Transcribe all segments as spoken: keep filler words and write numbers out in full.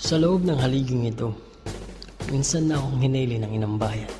Sa loob ng haliging ito, minsan na akong hinili ng inang bayan.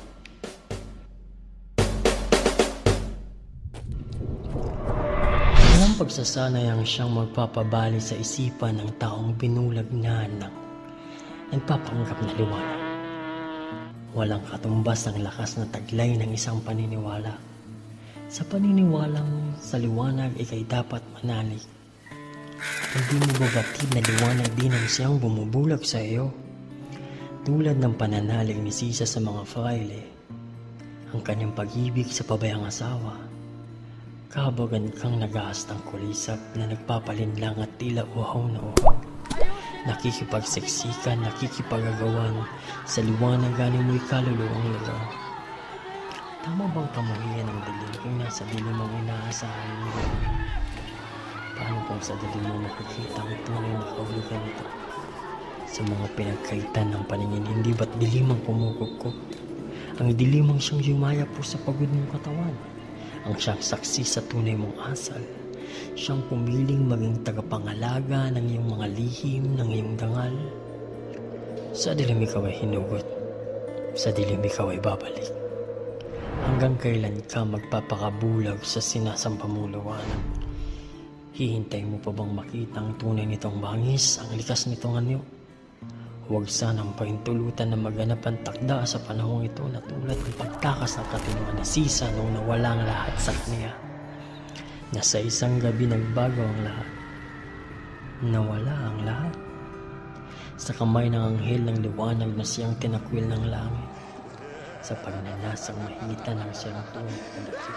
Walang pagsasanayang siyang magpapabali sa isipan ng taong binulag niya ng nagpapanggap na liwanag. Walang katumbas ang lakas na taglay ng isang paniniwala. Sa paniniwalang sa liwanag ikay dapat manalig. Hindi mo babatid na liwanag din ang siyang bumubulag sa iyo. Tulad ng pananalig ni Sisa sa mga fraile, ang kanyang pag-ibig sa pabayang asawa. Kabagan kang nag-aastang kulisap na nagpapalinlang at tila uhaw na uhaw. Nakikipagsiksikan, nakikipagagawan sa liwanag galing mo'y kaluluwang lugaw. Tama bang kamuhian ang dilim kung nasa dilim ang inaasahan mo? Paano kung sa dilim mo makikita ang tunay na kahulugan nito? Sa mga pinagkaitan ng paningin, hindi ba't dilim ang kumukupkup? Ang dilim ang siyang yumaya po sa pagod mong katawan. Ang siyang saksi sa tunay mong asal. Siyang pumiling maging tagapangalaga ng iyong mga lihim, ng iyong dangal. Sa dilim ikaw ay hinugot. Sa dilim ikaw ay babalik. Hanggang kailan ka magpapakabulag sa sinasampa mong liwanag? Hihintay mo pa bang makita ang tunay nitong bangis, ang likas nitong anyo? Huwag sanang pahintulutan na maganap ang takda sa panahong ito na tulad ng pagtakas ng katinuan ni Sisa nung nawala ang lahat sa kanya. Na sa isang gabi nagbago ang lahat. Nawala ang lahat. Sa kamay ng anghel ng liwanag na siyang tinakwil ng langit. Sa pagnanasang mahita ng siyang tunay na dakip.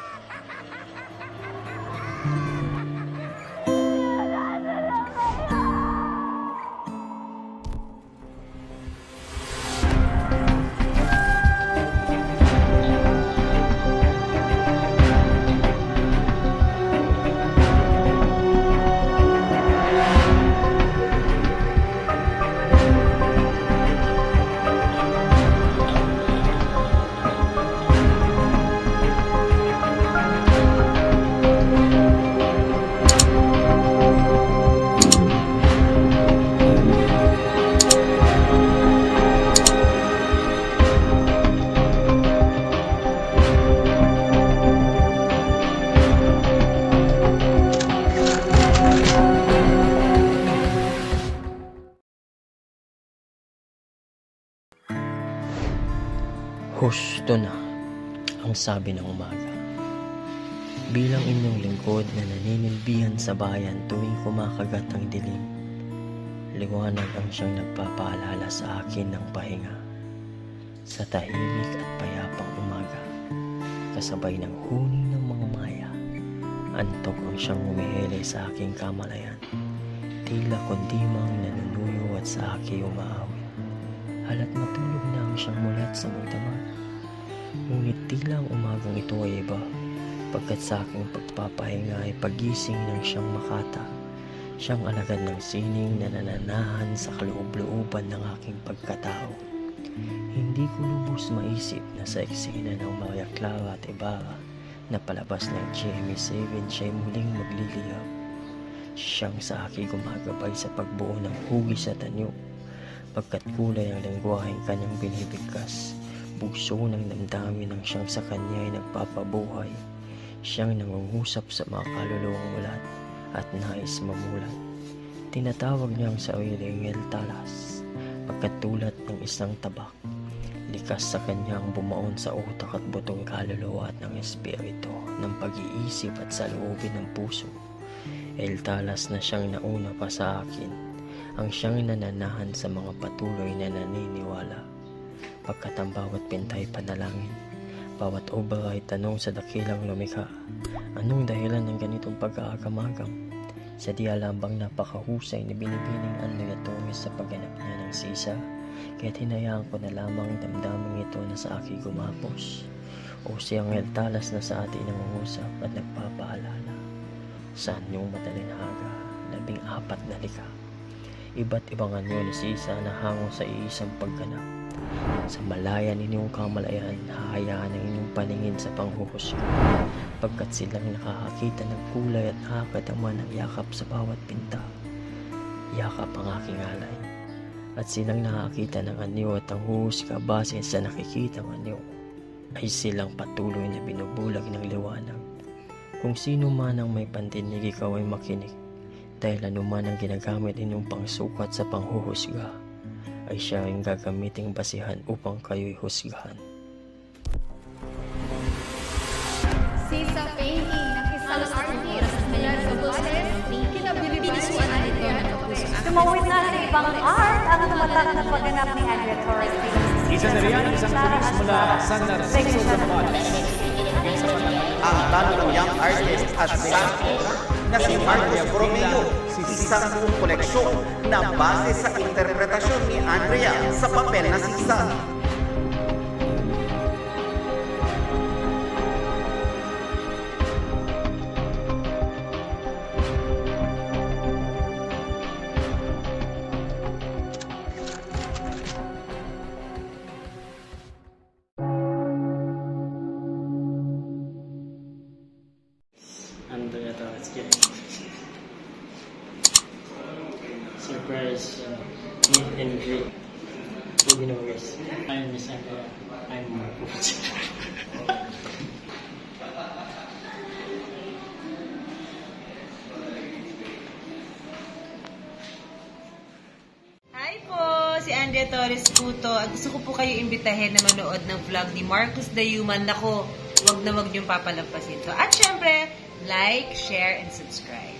Husto na, ang sabi ng umaga. Bilang inyong lingkod na naninilbihan sa bayan tuwing kumakagat ang dilim, liwanag ang siyang nagpapaalala sa akin ng pahinga. Sa tahimik at payapang umaga, kasabay ng huni ng mga maya, antok ang siyang umihele sa aking kamalayan. Tila kundimang nanunuyo at sa aking umaawit. Halat matulog na ang siyang mulat sa magdamag. Ngunit tila ang umagang ito ay iba, pagkat sa aking pagpapahinga ay pagising ng siyang makata. Siyang alagad ng sining na nananahan sa kaloob-looban ng aking pagkatao. Hindi ko lubos maisip na sa eksena ng mga CLARA at IBARRA na palabas ng G M A seven siya'y muling magliliyab. Siyang sa aking gumagabay sa pagbuo ng hugis at anyo. Pagkat kulay ang lengguwaheng kanyang binibigkas, bugso ng damdamin ng siyang sa kanya ay nagpapabuhay. Siyang nangungusap sa mga kaluluwang mulat at nais mamulat. Tinatawag niya ang sariling Talas, pagkatulad ng isang tabak. Likas sa kanyang bumaon sa utak at butong kaluluwa at ng espiritu, ng pag-iisip at sa loobin ng puso. El Talas na siyang nauna pa sa akin, ang siyang nananahan sa mga patuloy na naniniwala. Pagkat ang bawat pintay panalangin, bawat obra ay tanong sa dakilang lumikha. Anong dahilan ng ganitong pag-aagamagam? Sa di alam bang napakahusay ni Binibining Andrea Torres sa pagganap niya ng Sisa, kaya't hinayaan ko na lamang damdaming ito na sa aking gumapos. O siyang El Talas na sa atin nangungusap at nagpapaalala. Saan yung matalinhaga, labing-apat na likha. Iba't ibang anyo ni Sisa na hango sa iisang pagganap. Sa malaya ninyong kamalayan, hahayaan ang inyong paningin sa panghuhusga, pagkat silang nakakakita ng kulay at nakakadama ng yakap sa bawat pinta. Yakap ang aking alay, at silang nakakita ng anyo at ang huhusga base sa nakikitang anyo ay silang patuloy na binubulag ng liwanag. Kung sino man ang may pandinig, ikaw ay makinig, dahil anuman ang ginagamit inyong pangsukat sa panghuhusga ay siya ang gagamiting basihan upang kayo'y husgahan. Sisa painting ng isang artist mula sa Bulacan, kinabilibisuan nito ng puso. Tumawid na sa ibang art at tumatak na pagganap ni Andrea Torres. Isa na riyan ang isang tulis mula sa Narrated. Ang plano ng young artist at sample na si Borromeo, isang buong koleksyon na base sa interpretasyon ni Andrea sa papel na Sisa. Andrea Torres, surprise uh, meet and greet to viewers. I'm Miss Andrea. I'm Marcos. Hi po! Si Andrea Torres po to. Gusto ko po kayo imbitahin na manood ng vlog ni Marcos the Human. Nako, wag na wag niyong papalampasin to. At syempre, like, share, and subscribe.